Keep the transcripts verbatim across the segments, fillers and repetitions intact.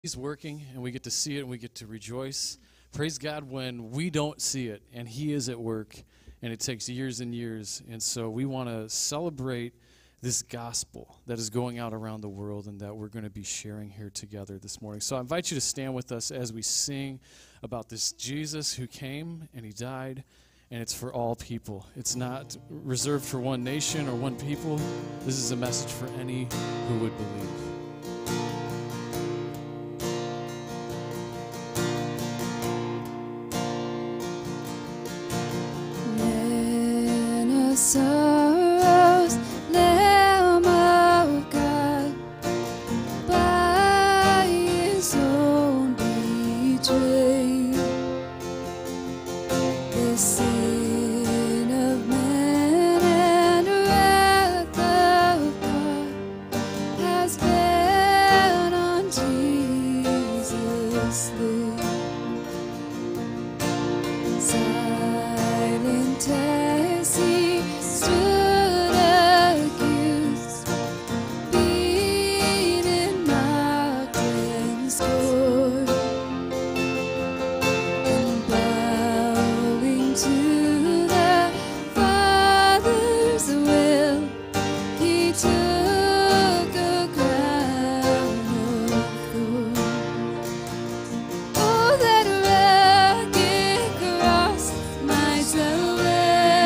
He's working, and we get to see it, and we get to rejoice. Praise God when we don't see it, and He is at work, and it takes years and years. And so we want to celebrate this gospel that is going out around the world and that we're going to be sharing here together this morning. So I invite you to stand with us as we sing about this Jesus who came, and He died, and it's for all people. It's not reserved for one nation or one people. This is a message for any who would believe. Sorrows, Lamb of God, by His own betrayed, the sin of man and wrath of God has been on Jesus slain. Silent as He stood accused, beaten, mocked, and scorned, and bowing to the Father's will, He took a crown of thorns. Oh, that rugged cross, my salvation.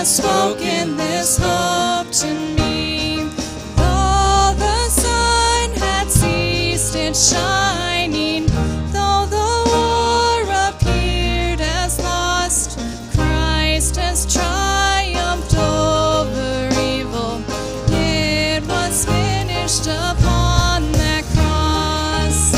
spoken this hope to me. Though the sun had ceased its shining, though the war appeared as lost, Christ has triumphed over evil. It was finished upon that cross.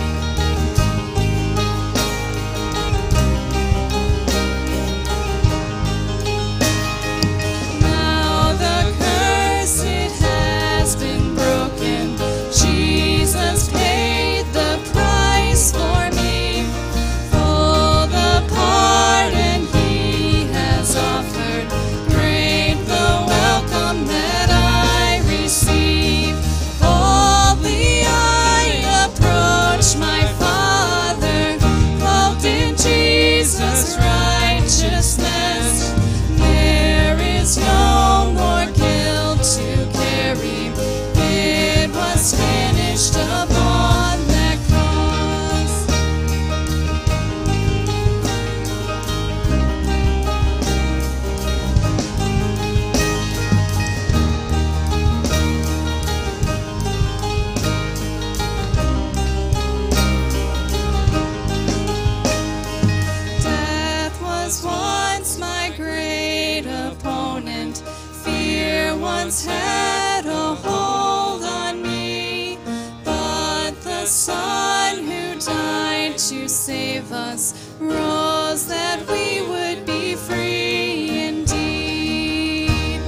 Now the curse, it has been broken. Jesus paid the price for me. For the pardon he has offered, great the welcome that I receive. Boldly I approach my Father, clothed in Jesus' righteousness. There is no more guilt to carry. It was finished upon that cross. Death was once my great opponent. Fear once had a hold on me. But the Son who died to save us rose that we would be free indeed.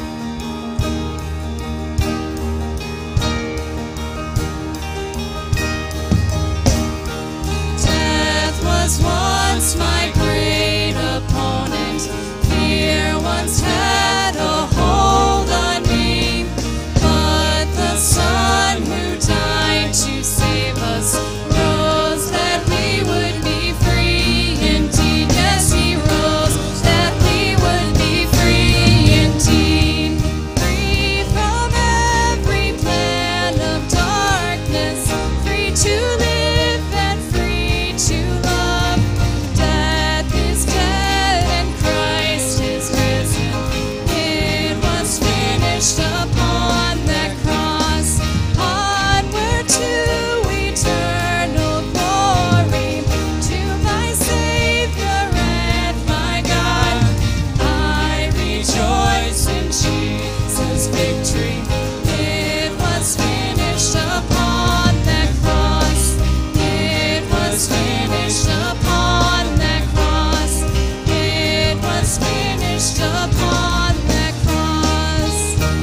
Death was once my great opponent. Fear once had a hold on me. But the Son who died to save us rose that we would be free indeed. Yes, he rose that we would be free indeed. Free from every plan of darkness, free to live and free to love. Death is dead and Christ is risen. It was finished upon that cross. Onward to eternal glory, to my Savior and my God. I rejoice in Jesus' victory. It was finished upon that cross. It was finished upon that cross. It was finished upon that cross.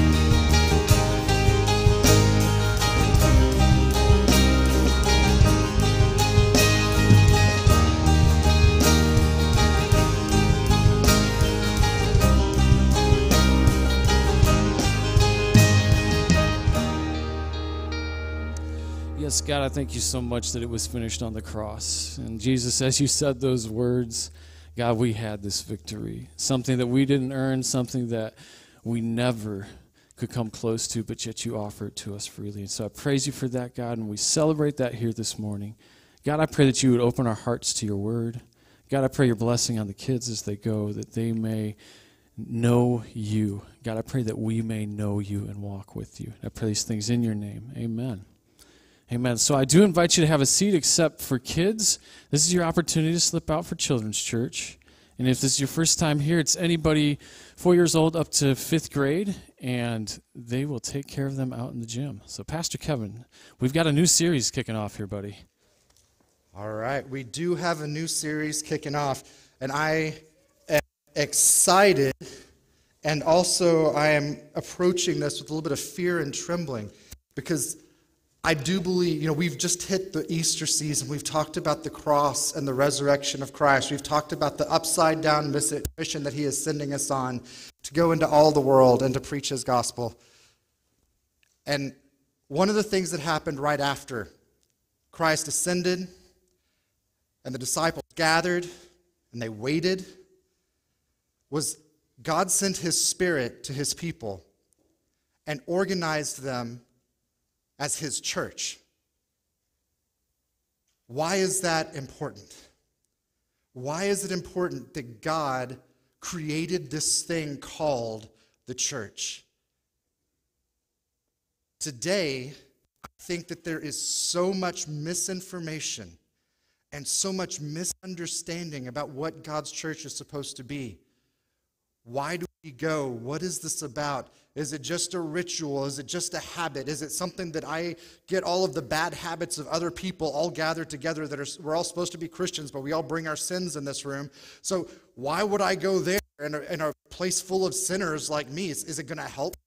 Yes, God, I thank you so much that it was finished on the cross. And Jesus, as you said those words, God, we had this victory. Something that we didn't earn, something that we never could come close to, but yet you offer it to us freely. And so I praise you for that, God, and we celebrate that here this morning. God, I pray that you would open our hearts to your word. God, I pray your blessing on the kids as they go, that they may know you. God, I pray that we may know you and walk with you. I pray these things in your name. Amen. Amen. So I do invite you to have a seat, except for kids. This is your opportunity to slip out for Children's Church. And if this is your first time here, it's anybody four years old up to fifth grade, and they will take care of them out in the gym. So Pastor Kevin, we've got a new series kicking off here, buddy. All right, we do have a new series kicking off, and I am excited, and also I am approaching this with a little bit of fear and trembling, because I do believe, you know, we've just hit the Easter season. We've talked about the cross and the resurrection of Christ. We've talked about the upside-down mission that he is sending us on to go into all the world and to preach his gospel. And one of the things that happened right after Christ ascended and the disciples gathered and they waited was God sent his Spirit to his people and organized them as his church. Why is that important? Why is it important that God created this thing called the church. Today, I think that there is so much misinformation and so much misunderstanding about what God's church is supposed to be. Why do we go? What is this about? Is it just a ritual? Is it just a habit? Is it something that I get all of the bad habits of other people all gathered together that are, we're all supposed to be Christians, but we all bring our sins in this room. So why would I go there in a, in a place full of sinners like me? Is, is it going to help?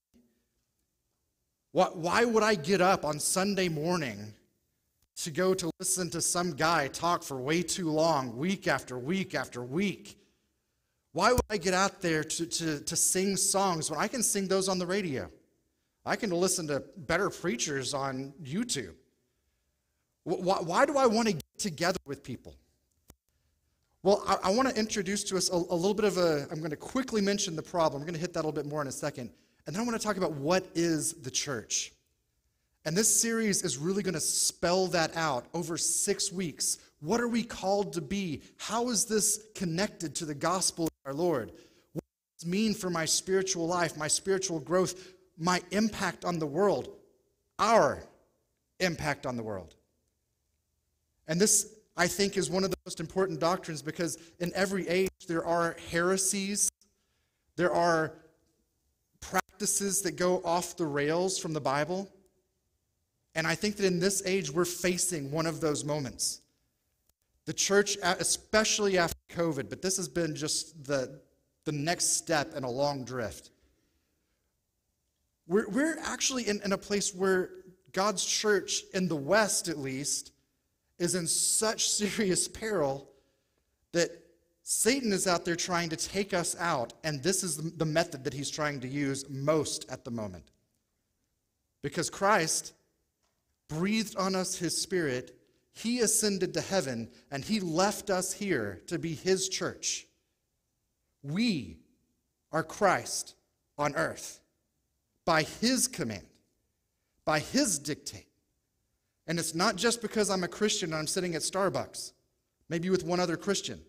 Why, why would I get up on Sunday morning to go to listen to some guy talk for way too long, week after week after week? Why would I get out there to, to, to sing songs when I can sing those on the radio? I can listen to better preachers on YouTube. Why, why do I want to get together with people? Well, I, I want to introduce to us a, a little bit of a, I'm going to quickly mention the problem. We're going to hit that a little bit more in a second. And then I want to talk about what is the church. And this series is really going to spell that out over six weeks. What are we called to be? How is this connected to the gospel of our Lord? What does this mean for my spiritual life, my spiritual growth, my impact on the world, our impact on the world? And this, I think, is one of the most important doctrines because in every age there are heresies, there are practices that go off the rails from the Bible. And I think that in this age, we're facing one of those moments. The church, especially after COVID, but this has been just the, the next step in a long drift. We're, we're actually in, in a place where God's church, in the West at least, is in such serious peril that Satan is out there trying to take us out, and this is the, the method that he's trying to use most at the moment. Because Christ breathed on us his Spirit, he ascended to heaven, and he left us here to be his church. We are Christ on earth by his command, by his dictate. And it's not just because I'm a Christian and I'm sitting at Starbucks, maybe with one other Christian.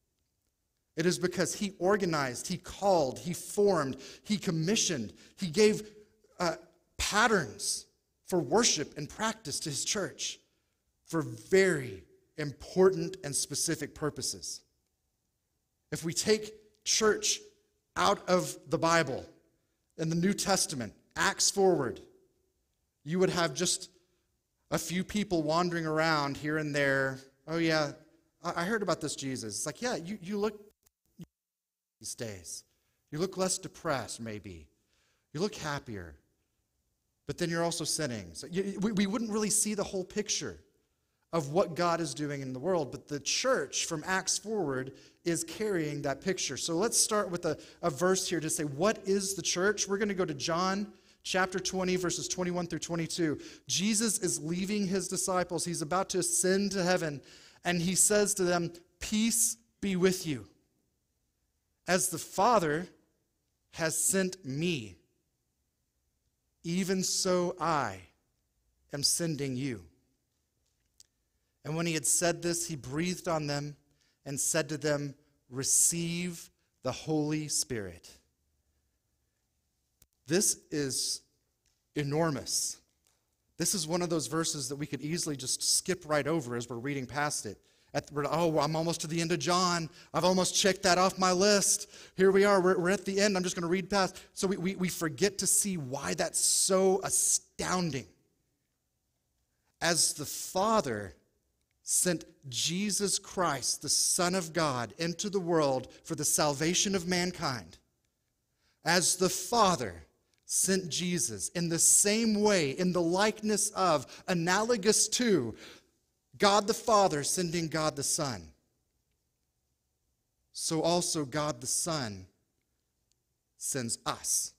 It is because he organized, he called, he formed, he commissioned, he gave uh, patterns for worship and practice to his church for very important and specific purposes. If we take church out of the Bible in the New Testament, Acts forward, you would have just a few people wandering around here and there. Oh yeah, I heard about this Jesus. It's like, yeah, you, you look these days. You look less depressed, maybe. You look happier. But then you're also sinning. So you, we, we wouldn't really see the whole picture of what God is doing in the world. But the church from Acts forward is carrying that picture. So let's start with a, a verse here to say, what is the church? We're going to go to John chapter twenty, verses twenty-one through twenty-two. Jesus is leaving his disciples. He's about to ascend to heaven. And he says to them, peace be with you. As the Father has sent me, even so I am sending you. And when he had said this, he breathed on them and said to them, receive the Holy Spirit. This is enormous. This is one of those verses that we could easily just skip right over as we're reading past it. At the, oh, I'm almost to the end of John. I've almost checked that off my list. Here we are. We're, we're at the end. I'm just going to read past. So we, we, we forget to see why that's so astounding. As the Father sent Jesus Christ, the Son of God, into the world for the salvation of mankind, as the Father sent Jesus in the same way, in the likeness of, analogous to, God the Father sending God the Son, so also God the Son sends us.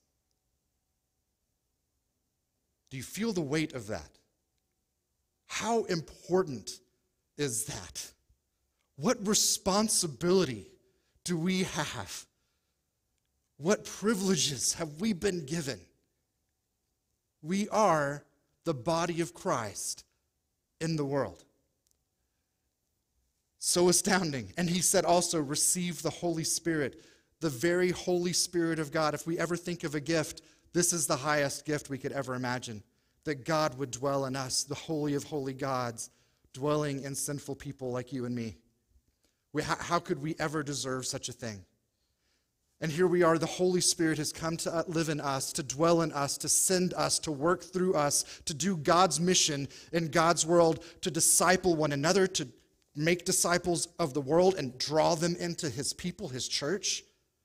Do you feel the weight of that? How important is that? What responsibility do we have? What privileges have we been given? We are the body of Christ in the world. So astounding. And he said also, receive the Holy Spirit. the very Holy Spirit of God. If we ever think of a gift, this is the highest gift we could ever imagine, that God would dwell in us, the holy of holy gods, dwelling in sinful people like you and me. We, how, how could we ever deserve such a thing? And here we are, the Holy Spirit has come to live in us, to dwell in us, to send us, to work through us, to do God's mission in God's world, to disciple one another, to make disciples of the world and draw them into his people, his church.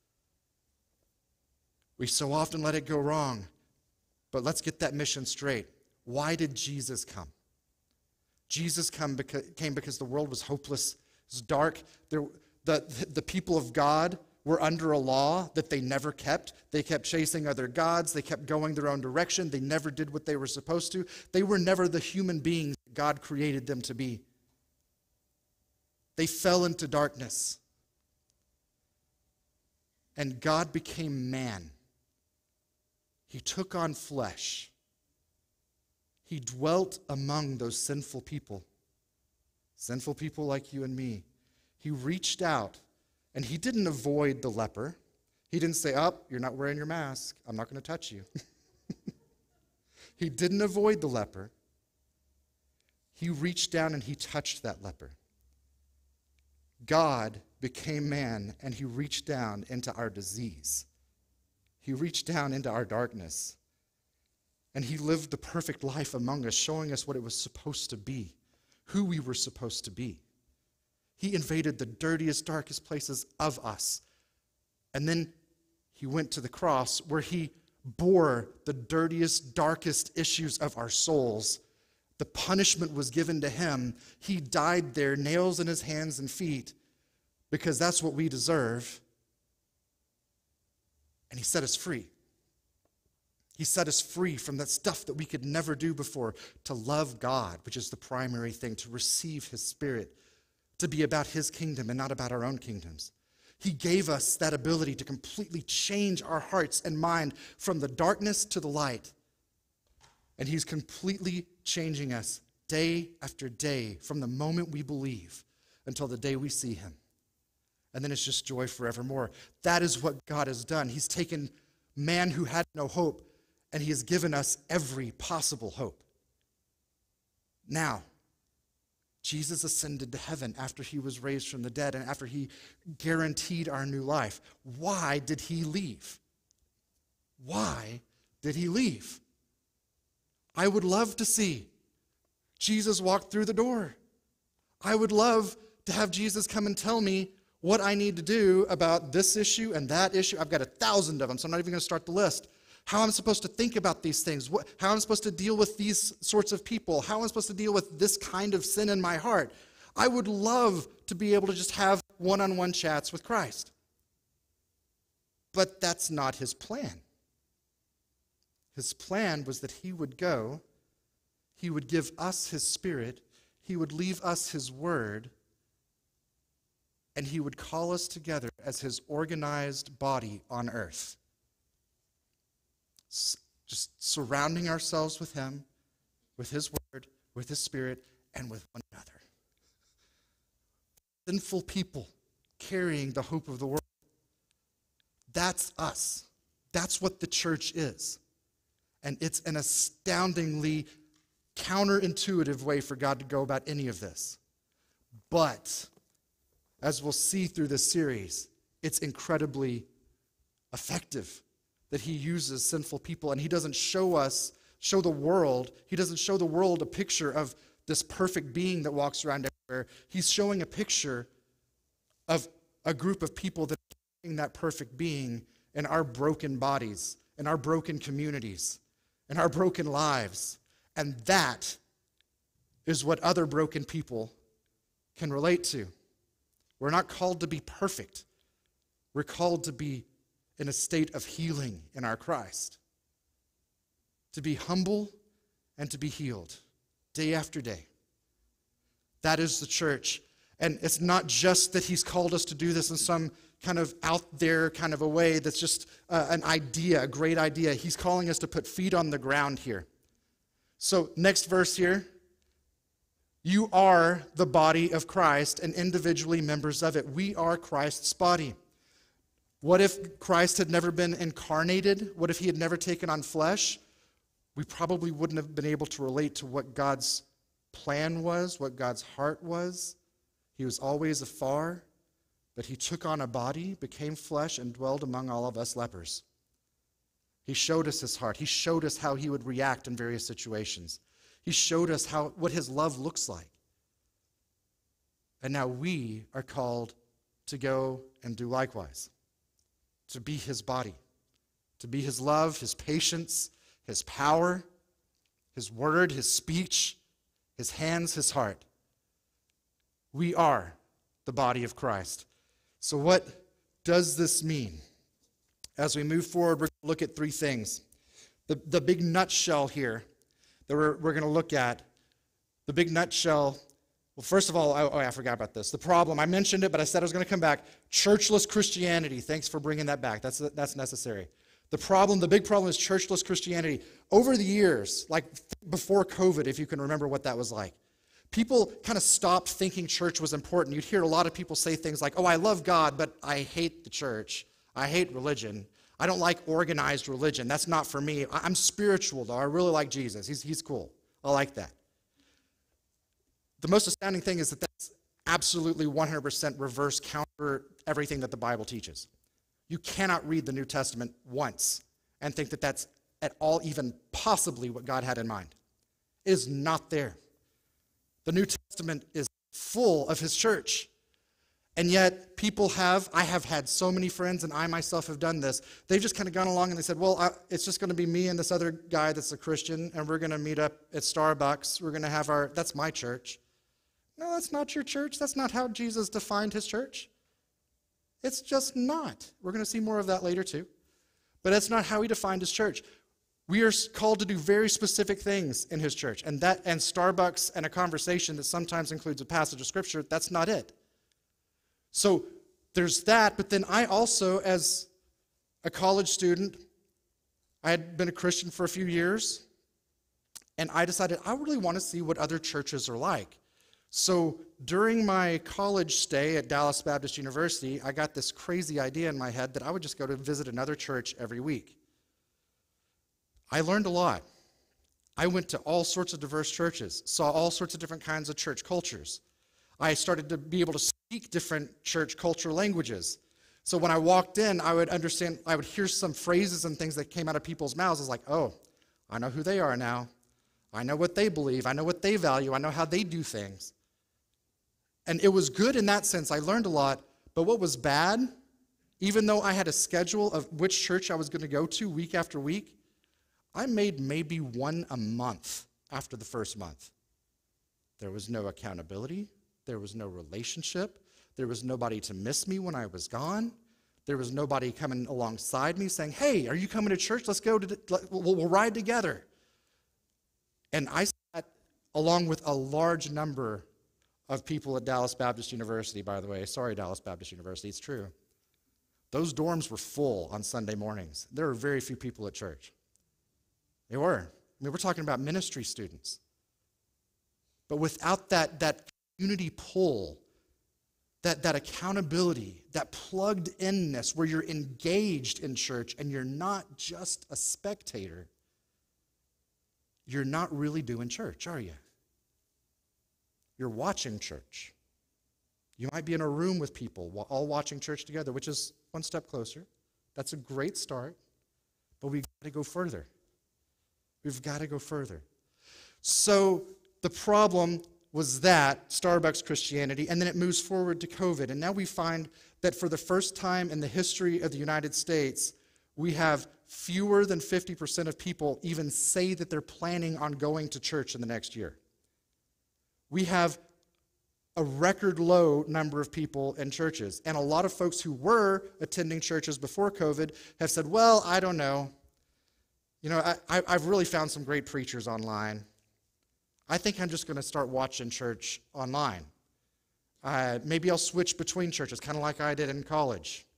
We so often let it go wrong, but let's get that mission straight. Why did Jesus come? Jesus come because, came because the world was hopeless, it was dark. There, the, the people of God were under a law that they never kept. They kept chasing other gods. They kept going their own direction. They never did what they were supposed to. They were never the human beings God created them to be. They fell into darkness. And God became man. He took on flesh. He dwelt among those sinful people. Sinful people like you and me. He reached out. And he didn't avoid the leper. He didn't say, oh, you're not wearing your mask. I'm not going to touch you. He didn't avoid the leper. He reached down and he touched that leper. God became man and he reached down into our disease. He reached down into our darkness. And he lived the perfect life among us, showing us what it was supposed to be, who we were supposed to be. He invaded the dirtiest, darkest places of us. And then he went to the cross where he bore the dirtiest, darkest issues of our souls. The punishment was given to him. He died there, nails in his hands and feet, because that's what we deserve. And he set us free. He set us free from that stuff that we could never do before, to love God, which is the primary thing, to receive his Spirit, to be about his kingdom and not about our own kingdoms. He gave us that ability to completely change our hearts and mind from the darkness to the light. And he's completely changing us day after day from the moment we believe until the day we see him. And then it's just joy forevermore. That is what God has done. He's taken man who had no hope and he has given us every possible hope. Now, Jesus ascended to heaven after he was raised from the dead and after he guaranteed our new life. Why did he leave? Why did he leave? I would love to see Jesus walk through the door. I would love to have Jesus come and tell me what I need to do about this issue and that issue. I've got a thousand of them, so I'm not even going to start the list. How I'm supposed to think about these things, what, how I'm supposed to deal with these sorts of people, how I'm supposed to deal with this kind of sin in my heart. I would love to be able to just have one-on-one chats with Christ. But that's not his plan. His plan was that he would go, he would give us his Spirit, he would leave us his word, and he would call us together as his organized body on earth. Just surrounding ourselves with him, with his word, with his Spirit, and with one another. Sinful people carrying the hope of the world. That's us. That's what the church is. And it's an astoundingly counterintuitive way for God to go about any of this. But, as we'll see through this series, it's incredibly effective that he uses sinful people, and he doesn't show us, show the world, he doesn't show the world a picture of this perfect being that walks around everywhere. He's showing a picture of a group of people that are carrying that perfect being in our broken bodies, in our broken communities, in our broken lives. And that is what other broken people can relate to. We're not called to be perfect. We're called to be in a state of healing in our Christ. To be humble and to be healed day after day. That is the church. And it's not just that he's called us to do this in some kind of out there kind of a way that's just uh, an idea, a great idea. He's calling us to put feet on the ground here. So next verse here. You are the body of Christ and individually members of it. We are Christ's body. What if Christ had never been incarnated? What if he had never taken on flesh? We probably wouldn't have been able to relate to what God's plan was, what God's heart was. He was always afar, but he took on a body, became flesh, and dwelled among all of us lepers. He showed us his heart. He showed us how he would react in various situations. He showed us how what his love looks like. And now we are called to go and do likewise, to be his body, to be his love, his patience, his power, his word, his speech, his hands, his heart. We are the body of Christ. So what does this mean? As we move forward, we're going to look at three things. The, the big nutshell here that we're, we're going to look at, the big nutshell, well, first of all, oh, oh, I forgot about this. The problem, I mentioned it, but I said I was going to come back. Churchless Christianity. Thanks for bringing that back. That's, that's necessary. The problem, the big problem is churchless Christianity. Over the years, like before COVID, if you can remember what that was like, people kind of stopped thinking church was important. You'd hear a lot of people say things like, oh, I love God, but I hate the church. I hate religion. I don't like organized religion. That's not for me. I'm spiritual, though. I really like Jesus. He's, he's cool. I like that. The most astounding thing is that that's absolutely one hundred percent reverse counter everything that the Bible teaches. You cannot read the New Testament once and think that that's at all even possibly what God had in mind. It is not there. The New Testament is full of his church. And yet people have, I have had so many friends, and I myself have done this, they've just kind of gone along and they said, well, I, it's just going to be me and this other guy that's a Christian, and we're going to meet up at Starbucks. We're going to have our, that's my church. No, that's not your church. That's not how Jesus defined his church. It's just not. We're going to see more of that later too. But that's not how he defined his church. We are called to do very specific things in his church. And that and Starbucks and a conversation that sometimes includes a passage of scripture, that's not it. So there's that, but then I also, as a college student, I had been a Christian for a few years, and I decided I really want to see what other churches are like. So during my college stay at Dallas Baptist University, I got this crazy idea in my head that I would just go to visit another church every week. I learned a lot. I went to all sorts of diverse churches, saw all sorts of different kinds of church cultures. I started to be able to speak different church culture languages. So when I walked in, I would understand, I would hear some phrases and things that came out of people's mouths. I was like, oh, I know who they are now. I know what they believe. I know what they value. I know how they do things. And it was good in that sense. I learned a lot. But what was bad, even though I had a schedule of which church I was going to go to week after week, I made maybe one a month after the first month. There was no accountability. There was no relationship. There was nobody to miss me when I was gone. There was nobody coming alongside me saying, hey, are you coming to church? Let's go, to, we'll, we'll ride together. And I sat along with a large number of people at Dallas Baptist University, by the way. Sorry, Dallas Baptist University, it's true. Those dorms were full on Sunday mornings. There were very few people at church. They were. I mean, we're talking about ministry students. But without that, that unity pull, that, that accountability, that plugged inness where you're engaged in church and you're not just a spectator, you're not really doing church, are you? You're watching church. You might be in a room with people all watching church together, which is one step closer. That's a great start, but we've got to go further. We've got to go further. So the problem was that, Starbucks Christianity, and then it moves forward to COVID. And now we find that for the first time in the history of the United States, we have fewer than fifty percent of people even say that they're planning on going to church in the next year. We have a record low number of people in churches. And a lot of folks who were attending churches before COVID have said, well, I don't know. You know, I, I've really found some great preachers online. I think I'm just going to start watching church online. Uh, maybe I'll switch between churches, kind of like I did in college.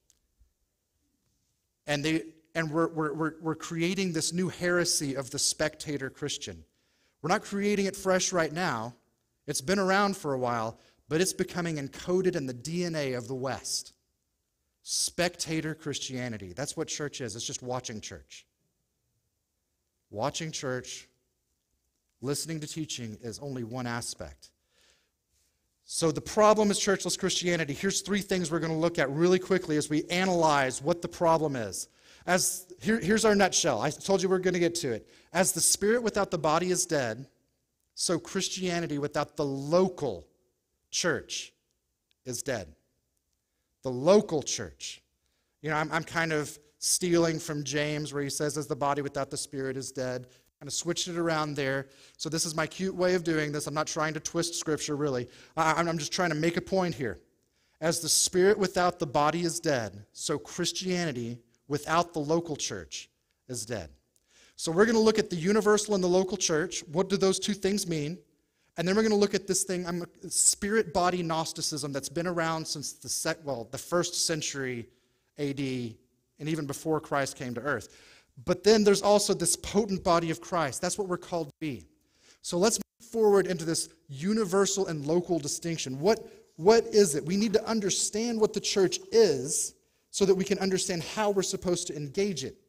And they and we're, we're, we're, we're creating this new heresy of the spectator Christian. We're not creating it fresh right now. It's been around for a while, but it's becoming encoded in the D N A of the West. spectator Christianity. That's what church is. It's just watching church. Watching church, listening to teaching is only one aspect. So the problem is churchless Christianity. Here's three things we're going to look at really quickly as we analyze what the problem is. As here, here's our nutshell. I told you we're going to get to it. As the spirit without the body is dead, so Christianity without the local church is dead. The local church. You know, I'm, I'm kind of stealing from James where he says, as the body without the spirit is dead. Kind of switched it around there. So this is my cute way of doing this. I'm not trying to twist Scripture, really. I'm just trying to make a point here. As the spirit without the body is dead, so Christianity without the local church is dead. So we're going to look at the universal and the local church. What do those two things mean? And then we're going to look at this thing, I'm, spirit-body Gnosticism that's been around since the sec, well, the first century A D and even before Christ came to earth. But then there's also this potent body of Christ. That's what we're called to be. So let's move forward into this universal and local distinction. What, what is it? We need to understand what the church is so that we can understand how we're supposed to engage it.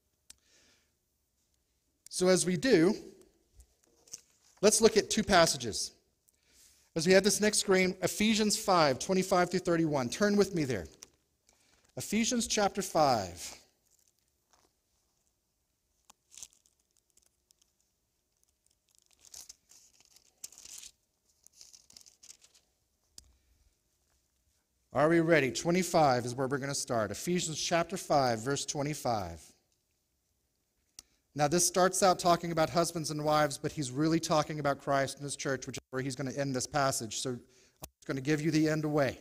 So as we do, let's look at two passages. As we have this next screen, Ephesians five, twenty-five through thirty-one. Turn with me there. Ephesians chapter five. Are we ready? twenty-five is where we're going to start. Ephesians chapter five, verse twenty-five. Now, this starts out talking about husbands and wives, but he's really talking about Christ and his church, which is where he's going to end this passage. So I'm just going to give you the end away.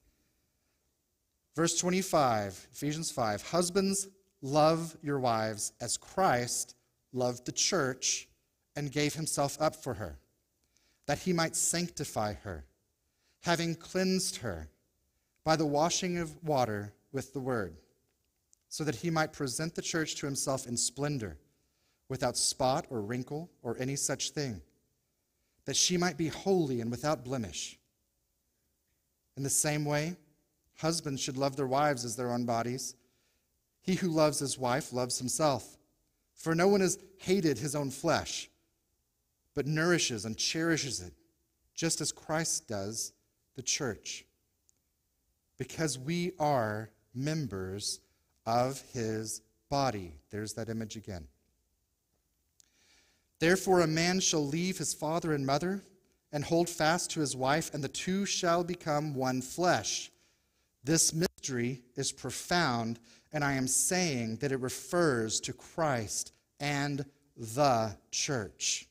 Verse twenty-five, Ephesians five. Husbands, love your wives as Christ loved the church and gave himself up for her, that he might sanctify her, having cleansed her by the washing of water with the word, so that he might present the church to himself in splendor, without spot or wrinkle or any such thing, that she might be holy and without blemish. In the same way, husbands should love their wives as their own bodies. He who loves his wife loves himself. For no one has hated his own flesh, but nourishes and cherishes it, just as Christ does the church, because we are members of his body. There's that image again. Therefore, a man shall leave his father and mother and hold fast to his wife, and the two shall become one flesh. This mystery is profound, and I am saying that it refers to Christ and the church.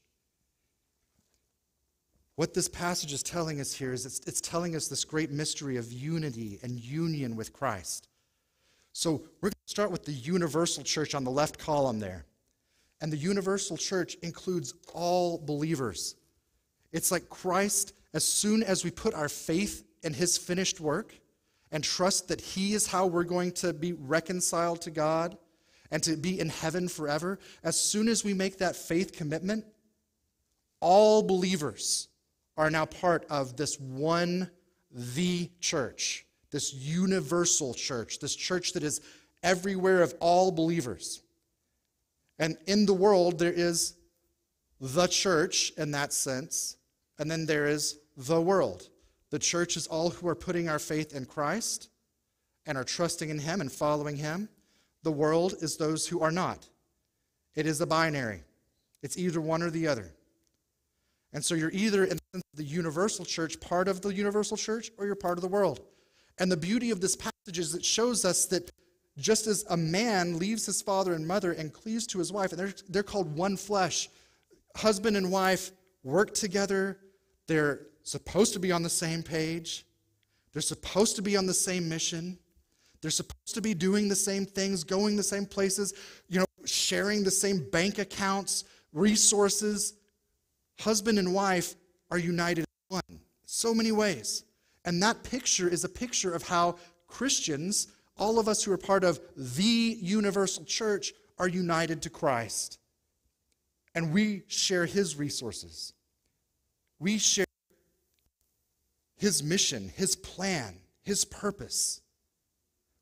What this passage is telling us here is it's, it's telling us this great mystery of unity and union with Christ. So we're going to start with the universal church on the left column there. And the universal church includes all believers. It's like Christ, as soon as we put our faith in his finished work and trust that he is how we're going to be reconciled to God and to be in heaven forever, as soon as we make that faith commitment, all believers are now part of this one, the church, this universal church, this church that is everywhere of all believers. And in the world, there is the church in that sense, and then there is the world. The church is all who are putting our faith in Christ and are trusting in him and following him. The world is those who are not. It is a binary. It's either one or the other. And so you're either in the universal church, part of the universal church, or you're part of the world. And the beauty of this passage is it shows us that just as a man leaves his father and mother and cleaves to his wife, and they're, they're called one flesh, husband and wife work together. They're supposed to be on the same page. They're supposed to be on the same mission. They're supposed to be doing the same things, going the same places, you know, sharing the same bank accounts, resources. Husband and wife are united in one. So many ways. And that picture is a picture of how Christians, all of us who are part of the universal church, are united to Christ. And we share his resources. We share his mission, his plan, his purpose.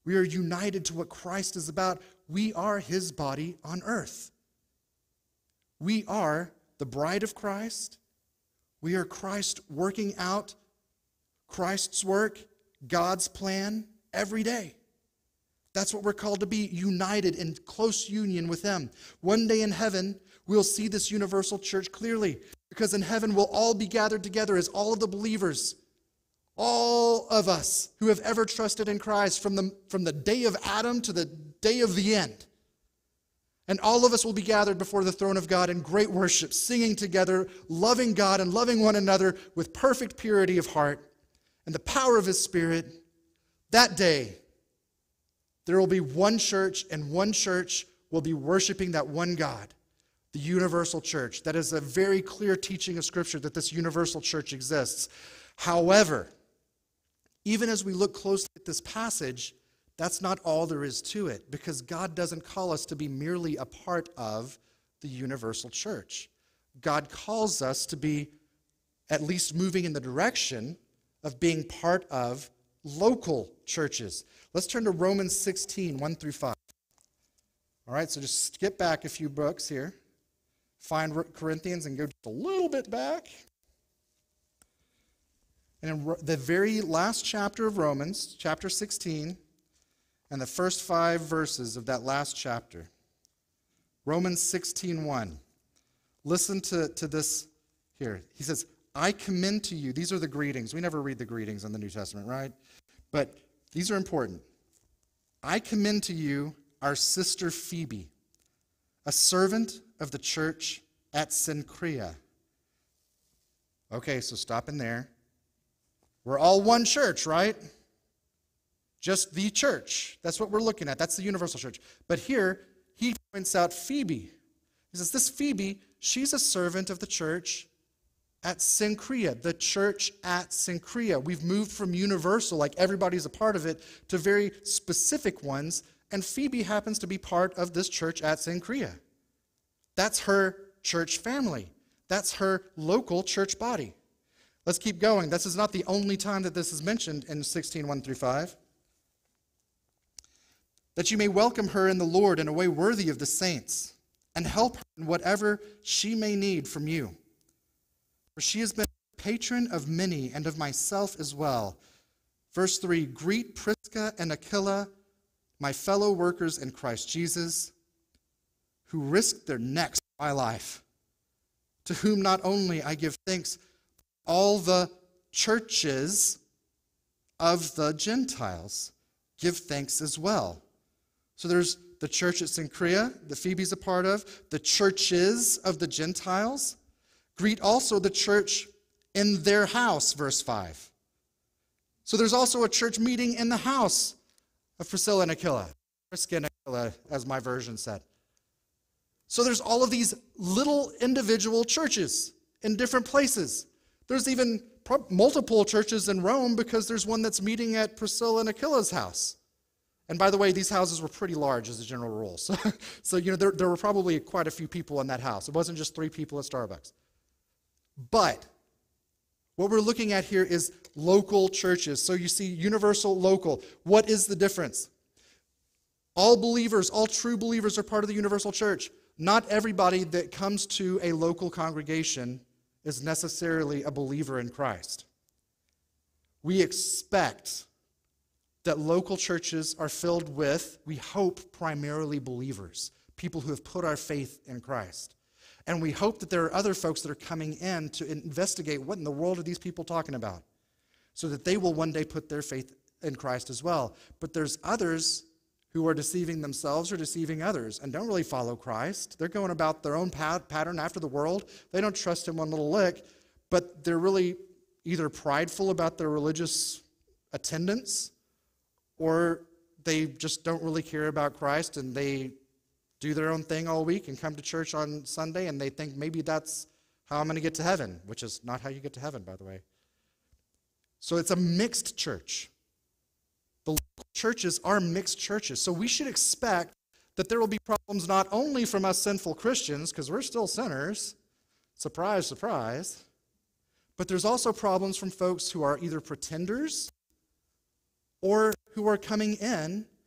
We are united to what Christ is about. We are his body on earth. We are the bride of Christ. We are Christ working out Christ's work, God's plan every day. That's what we're called to be, united in close union with him. One day in heaven, we'll see this universal church clearly, because in heaven we'll all be gathered together as all of the believers, all of us who have ever trusted in Christ from the, from the day of Adam to the day of the end. And all of us will be gathered before the throne of God in great worship, singing together, loving God and loving one another with perfect purity of heart and the power of his Spirit. That day, there will be one church, and one church will be worshiping that one God, the universal church. That is a very clear teaching of Scripture that this universal church exists. However, even as we look closely at this passage, that's not all there is to it, because God doesn't call us to be merely a part of the universal church. God calls us to be at least moving in the direction of being part of local churches. Let's turn to Romans sixteen, one through five. All right, so just skip back a few books here. Find Corinthians and go just a little bit back. And in the very last chapter of Romans, chapter sixteen, and the first five verses of that last chapter. Romans sixteen, one. Listen to, to this here. He says, I commend to you, these are the greetings. We never read the greetings in the New Testament, right? But these are important. I commend to you our sister Phoebe, a servant of the church at Sycamore. Okay, so stop in there. We're all one church, right? Just the church. That's what we're looking at. That's the universal church. But here, he points out Phoebe. He says, this Phoebe, she's a servant of the church at Sycamore, the church at Sycamore. We've moved from universal, like everybody's a part of it, to very specific ones, and Phoebe happens to be part of this church at Sycamore. That's her church family. That's her local church body. Let's keep going. This is not the only time that this is mentioned in sixteen, one through five. That you may welcome her in the Lord in a way worthy of the saints, and help her in whatever she may need from you. For she has been a patron of many, and of myself as well. Verse three, greet Prisca and Aquila, my fellow workers in Christ Jesus, who risked their necks for my life, to whom not only I give thanks, all the churches of the Gentiles give thanks as well. So there's the church at Sycamore that Phoebe's a part of, the churches of the Gentiles. Greet also the church in their house, verse five. So there's also a church meeting in the house of Priscilla and Aquila. Prisca and Aquila, as my version said. So there's all of these little individual churches in different places. There's even multiple churches in Rome because there's one that's meeting at Priscilla and Aquila's house. And by the way, these houses were pretty large as a general rule. So, so you know, there, there were probably quite a few people in that house. It wasn't just three people at Starbucks. But what we're looking at here is local churches. So you see universal, local. What is the difference? All believers, all true believers are part of the universal church. Not everybody that comes to a local congregation is necessarily a believer in Christ. We expect that local churches are filled with, we hope, primarily believers, people who have put our faith in Christ. And we hope that there are other folks that are coming in to investigate what in the world are these people talking about, so that they will one day put their faith in Christ as well. But there's others who are deceiving themselves or deceiving others and don't really follow Christ. They're going about their own pat- pattern after the world. They don't trust him one little lick, but they're really either prideful about their religious attendance, or they just don't really care about Christ and they do their own thing all week and come to church on Sunday and they think maybe that's how I'm going to get to heaven, which is not how you get to heaven, by the way. So it's a mixed church. The local churches are mixed churches. So we should expect that there will be problems not only from us sinful Christians, because we're still sinners, surprise, surprise, but there's also problems from folks who are either pretenders or who are coming in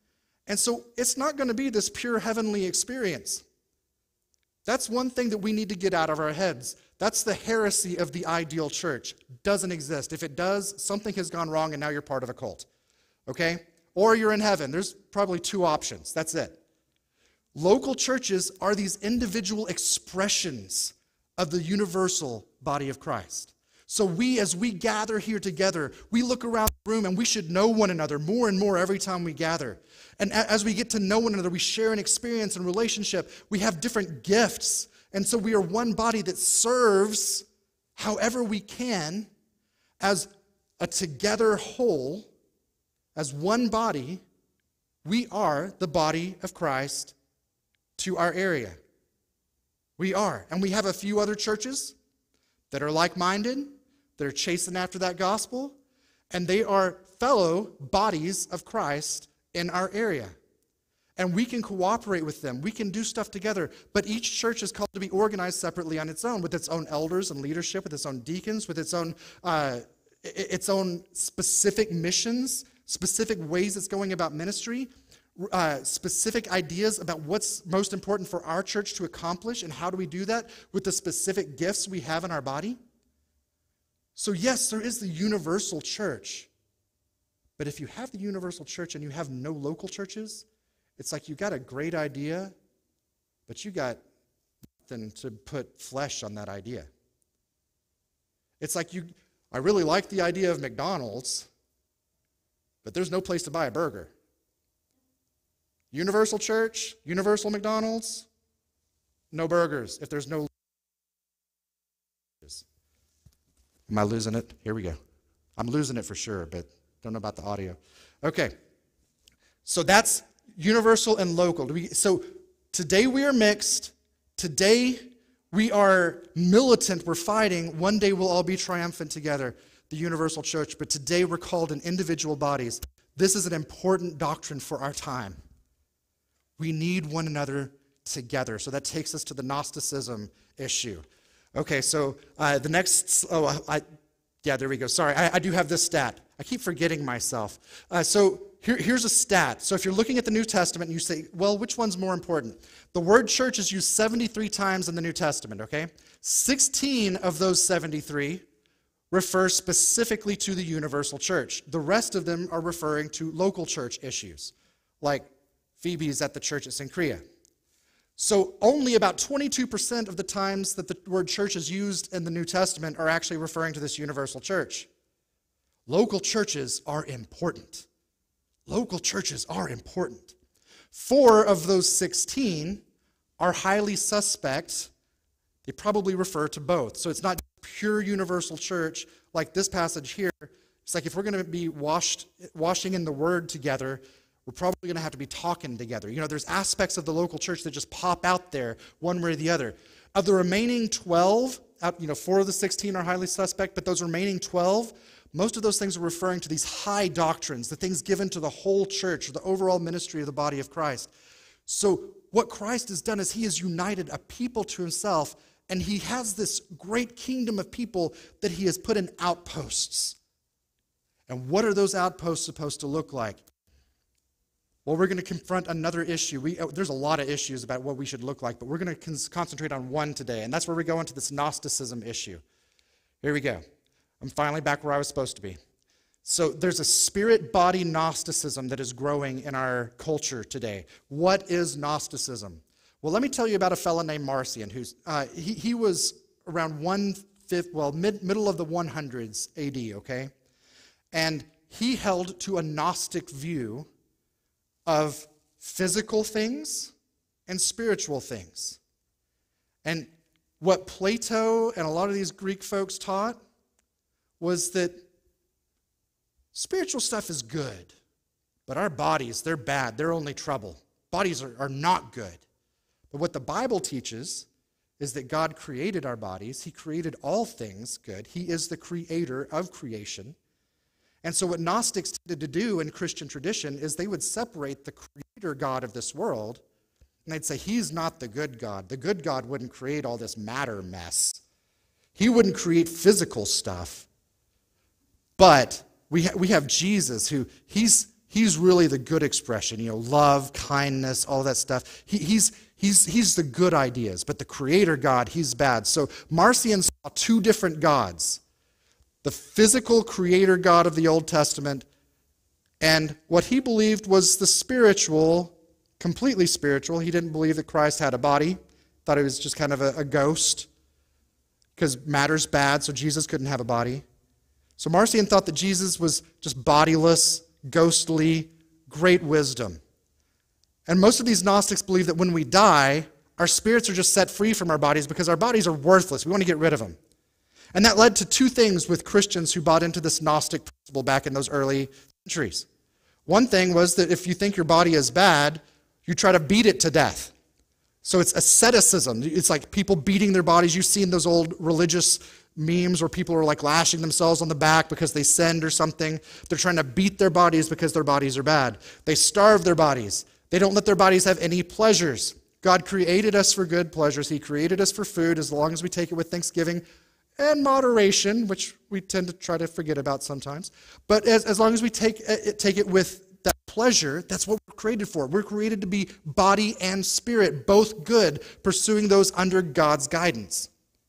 And so it's not going to be this pure heavenly experience. That's one thing that we need to get out of our heads. That's the heresy of the ideal church. Doesn't exist. If it does, something has gone wrong and now you're part of a cult. Okay? Or you're in heaven. There's probably two options. That's it. Local churches are these individual expressions of the universal body of Christ. So we, as we gather here together, we look around the room and we should know one another more and more every time we gather. And as we get to know one another, we share an experience and relationship. We have different gifts. And so we are one body that serves however we can as a together whole, as one body. We are the body of Christ to our area. We are. And we have a few other churches that are like-minded, that are chasing after that gospel, and they are fellow bodies of Christ in our area. And we can cooperate with them. We can do stuff together. But each church is called to be organized separately on its own, with its own elders and leadership, with its own deacons, with its own uh, its own specific missions, specific ways it's going about ministry, uh, specific ideas about what's most important for our church to accomplish, and how do we do that with the specific gifts we have in our body. So yes, there is the universal church. But if you have the universal church and you have no local churches, it's like you got a great idea, but you got nothing to put flesh on that idea. It's like you, I really like the idea of McDonald's, but there's no place to buy a burger. Universal church, universal McDonald's, no burgers if there's no. Am I losing it? Here we go. I'm losing it for sure, but don't know about the audio. Okay. So that's universal and local. Do we, so today we are mixed. Today we are militant. We're fighting. One day we'll all be triumphant together, the universal church. But today we're called in individual bodies. This is an important doctrine for our time. We need one another together. So that takes us to the Gnosticism issue. Okay, so uh, the next, oh, I, yeah, there we go. Sorry, I, I do have this stat. I keep forgetting myself. Uh, so here, here's a stat. So if you're looking at the New Testament and you say, well, which one's more important? The word church is used seventy-three times in the New Testament, okay? sixteen of those seventy-three refer specifically to the universal church. The rest of them are referring to local church issues, like Phoebe's at the church at Sycamore. So only about twenty-two percent of the times that the word church is used in the New Testament are actually referring to this universal church. Local churches are important. Local churches are important. Four of those sixteen are highly suspect. They probably refer to both. So it's not pure universal church like this passage here. It's like if we're going to be washed, washing in the word together, we're probably going to have to be talking together. You know, there's aspects of the local church that just pop out there one way or the other. Of the remaining twelve, out, you know, four of the sixteen are highly suspect, but those remaining twelve, most of those things are referring to these high doctrines, the things given to the whole church, or the overall ministry of the body of Christ. So what Christ has done is he has united a people to himself, and he has this great kingdom of people that he has put in outposts. And what are those outposts supposed to look like? Well, we're going to confront another issue. We, there's a lot of issues about what we should look like, but we're going to con- concentrate on one today, and that's where we go into this Gnosticism issue. Here we go. I'm finally back where I was supposed to be. So there's a spirit-body Gnosticism that is growing in our culture today. What is Gnosticism? Well, let me tell you about a fellow named Marcion. Who's uh, he, he was around one fifth, well, mid, middle of the one hundreds A D, okay? And he held to a Gnostic view of physical things and spiritual things. And what Plato and a lot of these Greek folks taught was that spiritual stuff is good, but our bodies, they're bad. They're only trouble. Bodies are, are not good. But what the Bible teaches is that God created our bodies. He created all things good. He is the creator of creation. And so what Gnostics tended to do in Christian tradition is they would separate the creator God of this world, and they'd say, he's not the good God. The good God wouldn't create all this matter mess. He wouldn't create physical stuff. But we, ha- we have Jesus who, he's, he's really the good expression, you know, love, kindness, all that stuff. He, he's, he's, he's the good ideas, but the creator God, he's bad. So Marcion saw two different gods, the physical creator God of the Old Testament and what he believed was the spiritual, completely spiritual. He didn't believe that Christ had a body, thought he was just kind of a, a ghost because matter's bad, so Jesus couldn't have a body. So Marcion thought that Jesus was just bodiless, ghostly, great wisdom. And most of these Gnostics believe that when we die, our spirits are just set free from our bodies because our bodies are worthless. We want to get rid of them. And that led to two things with Christians who bought into this Gnostic principle back in those early centuries. One thing was that if you think your body is bad, you try to beat it to death. So it's asceticism. It's like people beating their bodies. You've seen those old religious memes where people are like lashing themselves on the back because they sinned or something. They're trying to beat their bodies because their bodies are bad. They starve their bodies. They don't let their bodies have any pleasures. God created us for good pleasures. He created us for food as long as we take it with thanksgiving and moderation, which we tend to try to forget about sometimes. But as, as long as we take it, take it with that pleasure, that's what we're created for. We're created to be body and spirit, both good, pursuing those under God's guidance.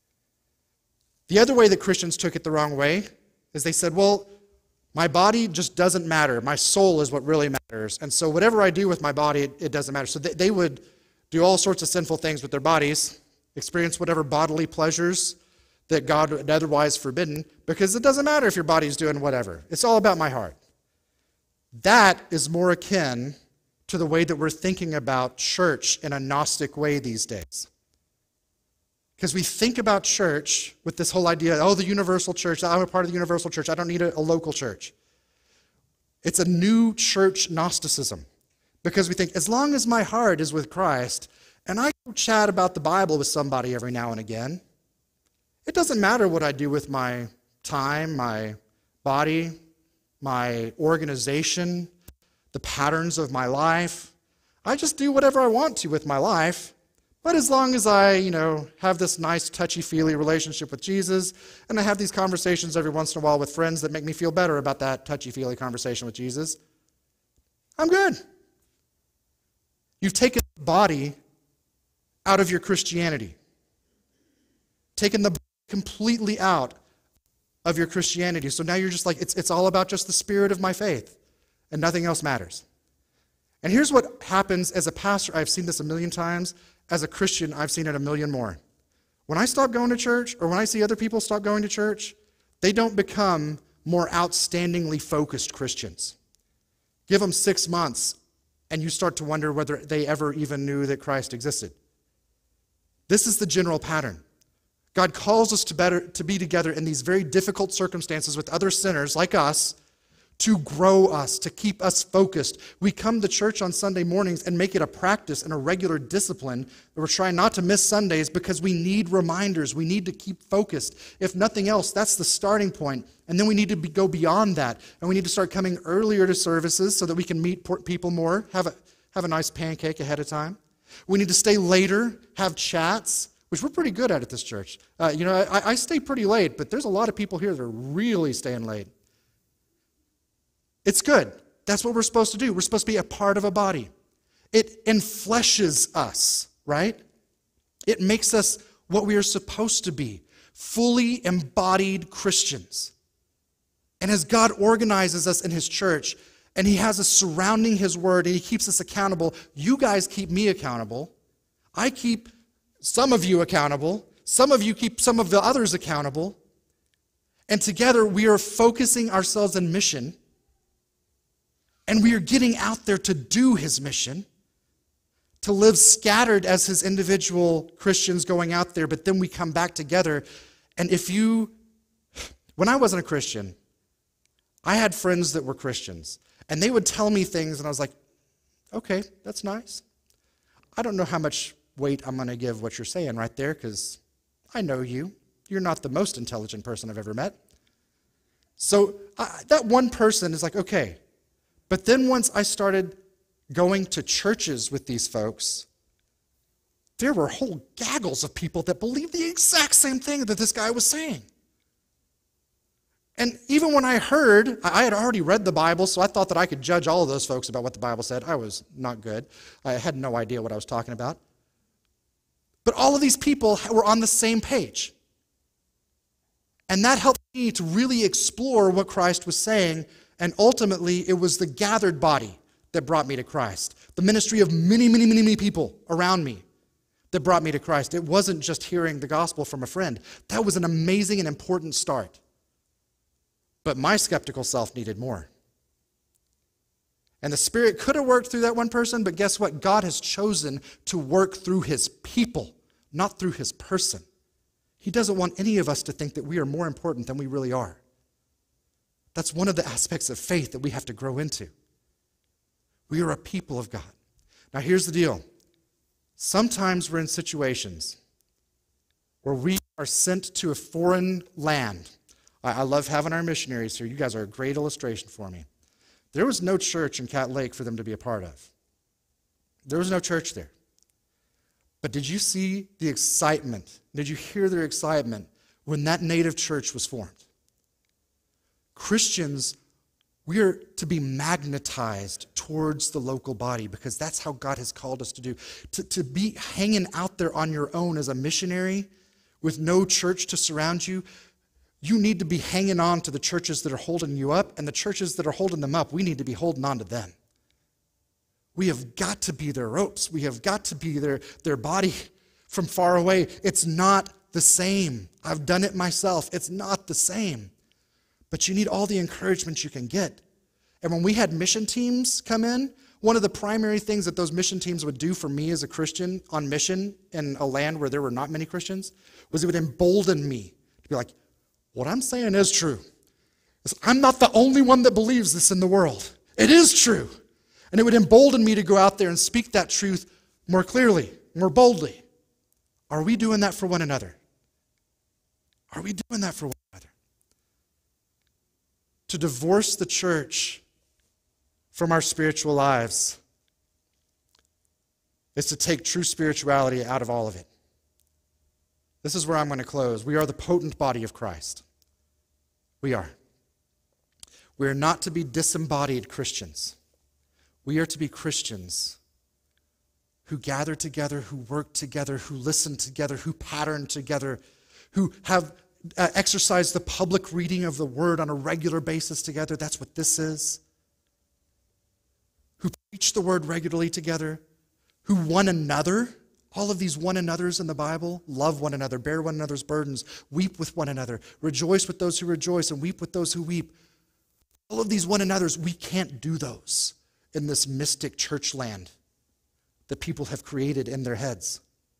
The other way that Christians took it the wrong way is they said, well, my body just doesn't matter. My soul is what really matters. And so whatever I do with my body, it, it doesn't matter. So they, they would do all sorts of sinful things with their bodies, experience whatever bodily pleasures that God had otherwise forbidden, because it doesn't matter if your body's doing whatever. It's all about my heart. That is more akin to the way that we're thinking about church in a Gnostic way these days. Because we think about church with this whole idea, oh, the universal church, I'm a part of the universal church, I don't need a, a local church. It's a new church Gnosticism. Because we think, as long as my heart is with Christ, and I go chat about the Bible with somebody every now and again, it doesn't matter what I do with my time, my body, my organization, the patterns of my life. I just do whatever I want to with my life. But as long as I, you know, have this nice touchy-feely relationship with Jesus, and I have these conversations every once in a while with friends that make me feel better about that touchy-feely conversation with Jesus, I'm good. You've taken the body out of your Christianity. Taken the body completely out of your Christianity. So now you're just like, it's, it's all about just the spirit of my faith, and nothing else matters. And here's what happens as a pastor. I've seen this a million times. As a Christian, I've seen it a million more. When I stop going to church, or when I see other people stop going to church, they don't become more outstandingly focused Christians. Give them six months, and you start to wonder whether they ever even knew that Christ existed. This is the general pattern. God calls us to, better, to be together in these very difficult circumstances with other sinners like us, to grow us, to keep us focused. We come to church on Sunday mornings and make it a practice and a regular discipline that we're trying not to miss Sundays because we need reminders. We need to keep focused. If nothing else, that's the starting point. And then we need to be, go beyond that. And we need to start coming earlier to services so that we can meet people more, have a, have a nice pancake ahead of time. We need to stay later, have chats, which we're pretty good at at this church. Uh, you know, I, I stay pretty late, but there's a lot of people here that are really staying late. It's good. That's what we're supposed to do. We're supposed to be a part of a body. It enfleshes us, right? It makes us what we are supposed to be, fully embodied Christians. And as God organizes us in his church, and he has us surrounding his word, and he keeps us accountable, you guys keep me accountable. I keep some of you accountable. Some of you keep some of the others accountable. And together we are focusing ourselves in mission. And we are getting out there to do his mission, to live scattered as his individual Christians going out there, but then we come back together. And if you, when I wasn't a Christian, I had friends that were Christians, and they would tell me things, and I was like, okay, that's nice. I don't know how much weight I'm going to give what you're saying right there, because I know you. You're not the most intelligent person I've ever met. So I, that one person is like, okay. But then once I started going to churches with these folks, there were whole gaggles of people that believed the exact same thing that this guy was saying. And even when I heard, I had already read the Bible, so I thought that I could judge all of those folks about what the Bible said. I was not good. I had no idea what I was talking about. But all of these people were on the same page. And that helped me to really explore what Christ was saying. And ultimately, it was the gathered body that brought me to Christ. The ministry of many, many, many, many people around me that brought me to Christ. It wasn't just hearing the gospel from a friend. That was an amazing and important start. But my skeptical self needed more. And the Spirit could have worked through that one person, but guess what? God has chosen to work through his people, not through his person. He doesn't want any of us to think that we are more important than we really are. That's one of the aspects of faith that we have to grow into. We are a people of God. Now here's the deal. Sometimes we're in situations where we are sent to a foreign land. I, I love having our missionaries here. You guys are a great illustration for me. There was no church in Cat Lake for them to be a part of. There was no church there. But did you see the excitement? Did you hear their excitement when that native church was formed? Christians, we are to be magnetized towards the local body because that's how God has called us to do. To, to be hanging out there on your own as a missionary with no church to surround you, you need to be hanging on to the churches that are holding you up, and the churches that are holding them up, we need to be holding on to them. We have got to be their ropes. We have got to be their, their body from far away. It's not the same. I've done it myself. It's not the same. But you need all the encouragement you can get. And when we had mission teams come in, one of the primary things that those mission teams would do for me as a Christian on mission in a land where there were not many Christians was it would embolden me to be like, what I'm saying is true. I'm not the only one that believes this in the world. It is true. And it would embolden me to go out there and speak that truth more clearly, more boldly. Are we doing that for one another? Are we doing that for one another? To divorce the church from our spiritual lives is to take true spirituality out of all of it. This is where I'm going to close. We are the potent body of Christ. We are. We are not to be disembodied Christians. We are to be Christians who gather together, who work together, who listen together, who pattern together, who have uh, exercised the public reading of the word on a regular basis together. That's what this is. Who preach the word regularly together, who one another, all of these one another's in the Bible, love one another, bear one another's burdens, weep with one another, rejoice with those who rejoice, and weep with those who weep. All of these one another's, we can't do those in this mystic church land that people have created in their heads.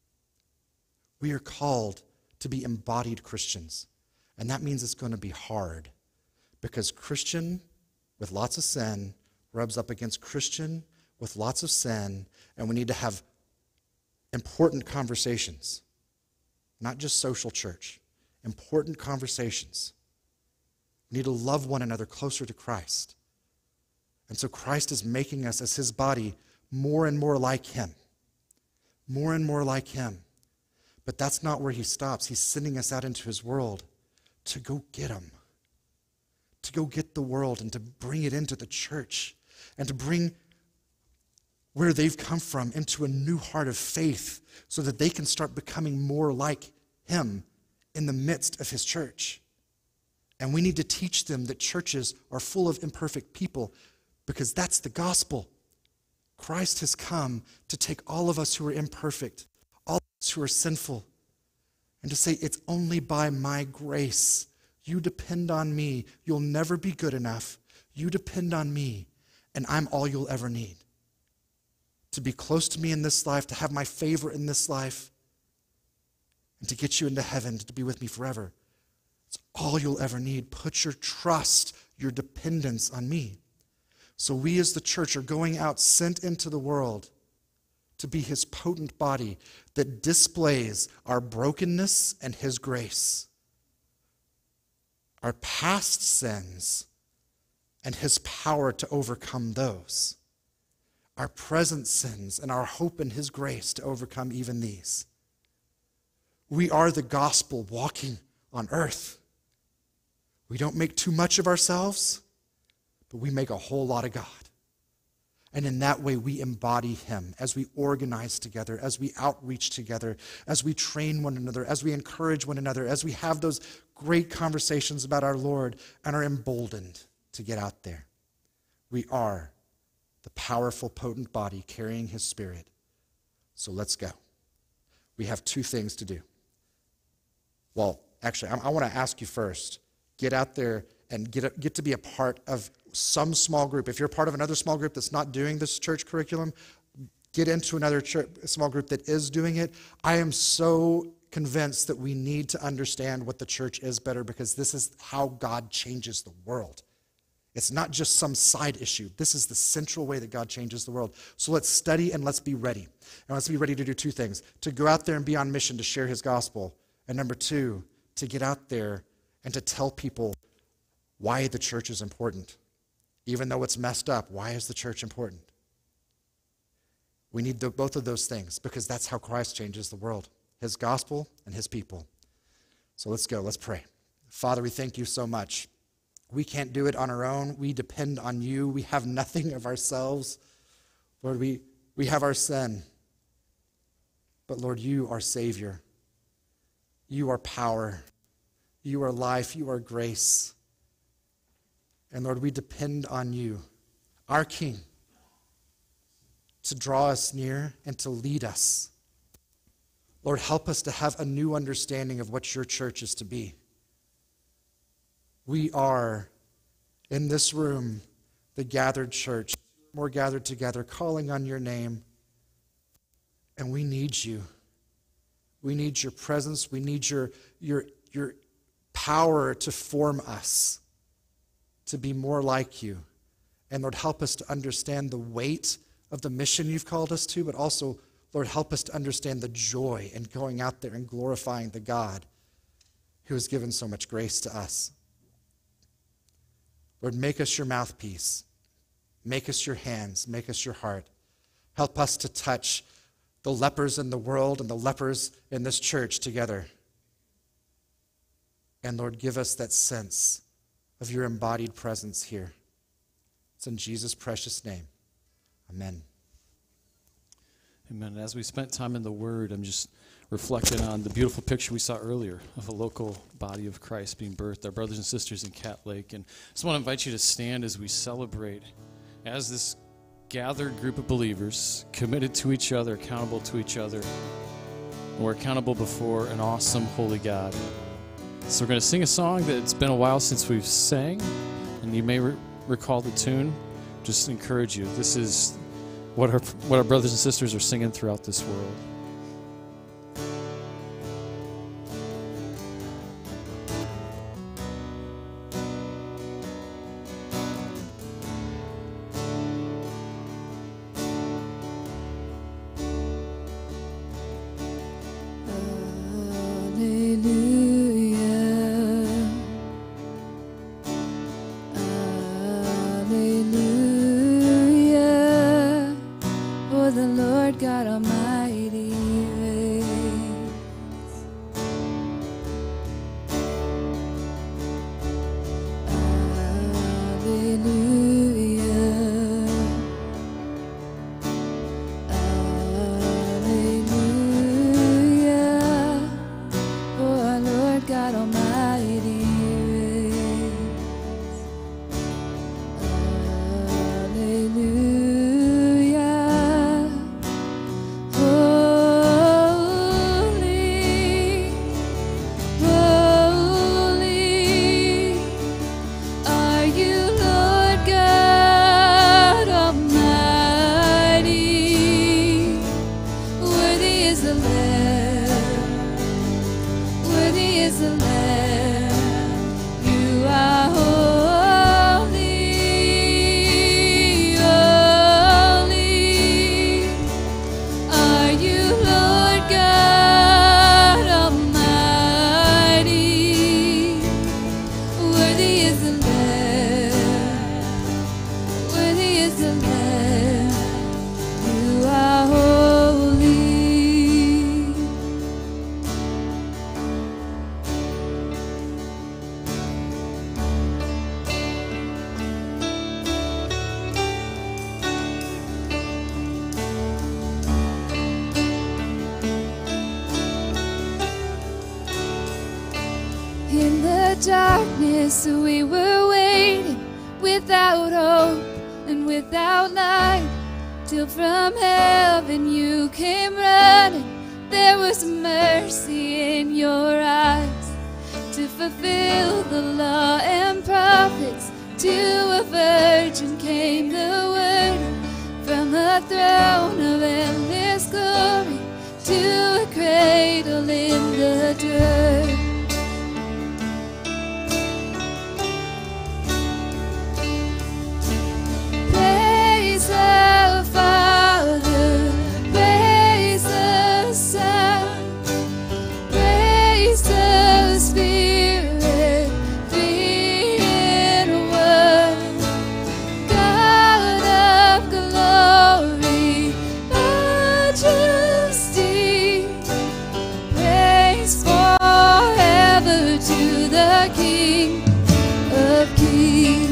We are called to be embodied Christians. And that means it's going to be hard. Because Christian with lots of sin rubs up against Christian with lots of sin. And we need to have important conversations. Not just social church. Important conversations. We need to love one another closer to Christ. And so Christ is making us as his body more and more like him. More and more like him. But that's not where he stops. He's sending us out into his world to go get them. To go get the world and to bring it into the church. And to bring where they've come from into a new heart of faith so that they can start becoming more like him in the midst of his church. And we need to teach them that churches are full of imperfect people because that's the gospel. Christ has come to take all of us who are imperfect, all of us who are sinful, and to say, it's only by my grace. You depend on me. You'll never be good enough. You depend on me, and I'm all you'll ever need. To be close to me in this life, to have my favor in this life, and to get you into heaven, to be with me forever. It's all you'll ever need. Put your trust, your dependence on me. So we as the church are going out, sent into the world to be his potent body that displays our brokenness and his grace, our past sins and his power to overcome those, our present sins and our hope in his grace to overcome even these. We are the gospel walking on earth. We don't make too much of ourselves, but we make a whole lot of God. And in that way, we embody him as we organize together, as we outreach together, as we train one another, as we encourage one another, as we have those great conversations about our Lord and are emboldened to get out there. We are the powerful, potent body carrying his Spirit. So let's go. We have two things to do. Well, actually, I, I want to ask you first, get out there and get, a, get to be a part of some small group. If you're part of another small group that's not doing this church curriculum, get into another church, small group that is doing it. I am so convinced that we need to understand what the church is better, because this is how God changes the world. It's not just some side issue. This is the central way that God changes the world. So let's study and let's be ready. And let's be ready to do two things: to go out there and be on mission to share his gospel. And number two, to get out there and to tell people why the church is important. Even though it's messed up, why is the church important? We need the, both of those things, because that's how Christ changes the world. His gospel and his people. So let's go. Let's pray. Father, we thank you so much. We can't do it on our own. We depend on you. We have nothing of ourselves. Lord, we, we have our sin. But Lord, you are Savior. You are power. You are life. You are grace. And Lord, we depend on you, our King, to draw us near and to lead us. Lord, help us to have a new understanding of what your church is to be. We are, in this room, the gathered church, more gathered together, calling on your name. And we need you. We need your presence. We need your, your, your power to form us, to be more like you. And Lord, help us to understand the weight of the mission you've called us to, but also, Lord, help us to understand the joy in going out there and glorifying the God who has given so much grace to us. Lord, make us your mouthpiece. Make us your hands. Make us your heart. Help us to touch the lepers in the world and the lepers in this church together. And Lord, give us that sense of your embodied presence here. It's in Jesus' precious name. Amen. Amen. As we spent time in the Word, I'm just reflecting on the beautiful picture we saw earlier of a local body of Christ being birthed, our brothers and sisters in Cat Lake. And I just want to invite you to stand as we celebrate as this gathered group of believers, committed to each other, accountable to each other. And we're accountable before an awesome, holy God. So we're going to sing a song that it's been a while since we've sang, and you may re- recall the tune. Just encourage you. This is what our what our brothers and sisters are singing throughout this world. darkness we were waiting, without hope and without light, till from heaven you came running. There was mercy in your eyes to fulfill the law and prophets. To a virgin came the word, from a throne of endless glory to a cradle in the dirt. Praise the Father, praise the Son, praise the Spirit, three in one. God of glory, majesty, praise forever to the King of Kings.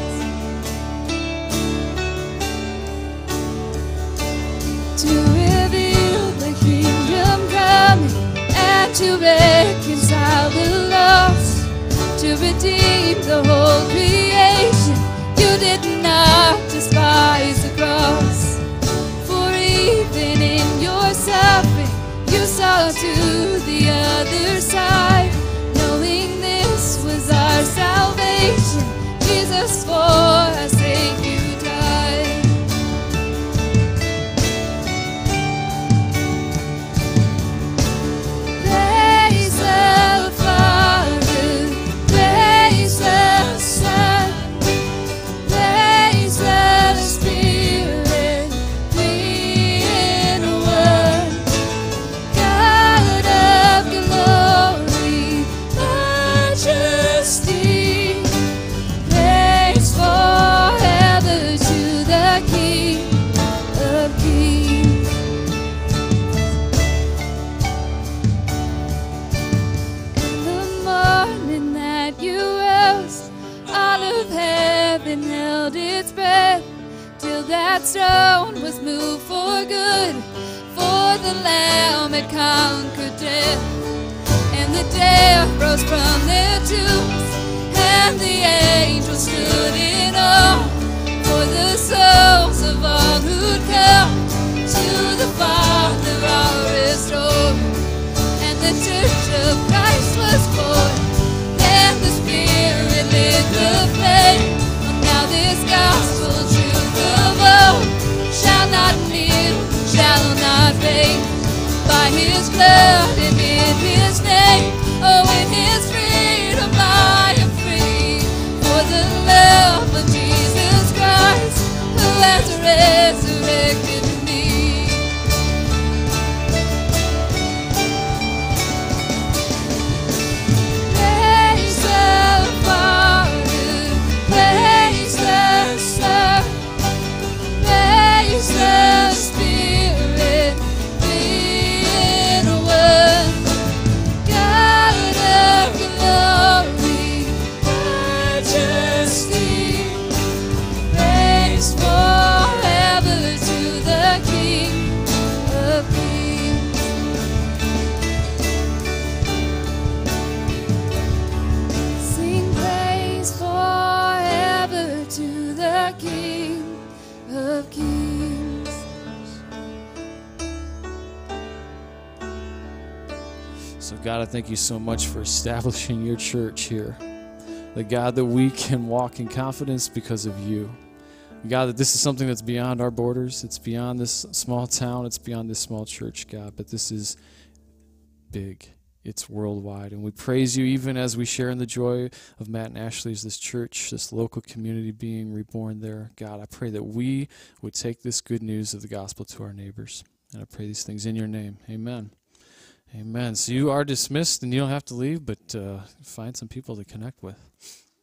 To reveal the kingdom coming, and to reconcile the lost, to redeem the whole creation. You did not despise the cross, for even in your suffering you saw to the other side, knowing this was our salvation. Jesus, for our sake you died. Praise the Father, praise the Son, praise the Spirit, three in one. God of glory, majesty, praise forever to the King of Kings. The morning that you rose, all of heaven held its breath, till that stone was moved for good, for the Lamb had conquered death. And the dead rose from their tombs, and the angels stood in awe, for the souls of all who'd come to the Father are restored. And the church of Christ was born, and the Spirit lit the flame. And now this gospel truth of old shall not kneel, shall not fade. By His blood and in His name, oh, in His freedom I am free. For the love of Jesus Christ, who has resurrected me. Praise the Father, praise the Son, praise the Spirit, three in one. God of glory, majesty, praise forever to the King of Kings. Sing praise forever to the King of Kings. So, God, I thank you so much for establishing your church here. That, God, that we can walk in confidence because of you. God, that this is something that's beyond our borders. It's beyond this small town. It's beyond this small church, God. But this is big. It's worldwide. And we praise you even as we share in the joy of Matt and Ashley's, this church, this local community being reborn there. God, I pray that we would take this good news of the gospel to our neighbors. And I pray these things in your name. Amen. Amen. So you are dismissed, and you don't have to leave, but uh, find some people to connect with.